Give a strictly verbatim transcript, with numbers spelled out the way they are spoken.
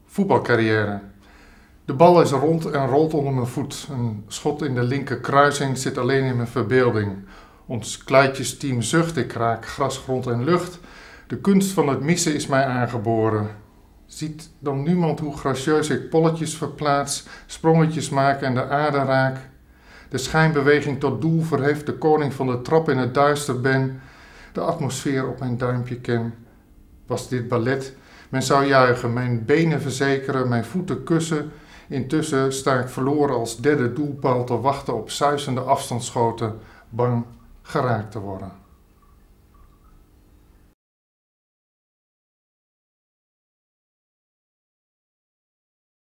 Voetbalcarrière. De bal is rond en rolt onder mijn voet. Een schot in de linker kruising zit alleen in mijn verbeelding. Ons kluitjesteam zucht, ik raak gras, grond en lucht. De kunst van het missen is mij aangeboren. Ziet dan niemand hoe gracieus ik polletjes verplaats, sprongetjes maak en de aarde raak? De schijnbeweging tot doel verheft, de koning van de trap in het duister ben. De atmosfeer op mijn duimpje ken. Was dit ballet? Men zou juichen, mijn benen verzekeren, mijn voeten kussen. Intussen sta ik verloren als derde doelpaal te wachten op suisende afstandsschoten, bang geraakt te worden.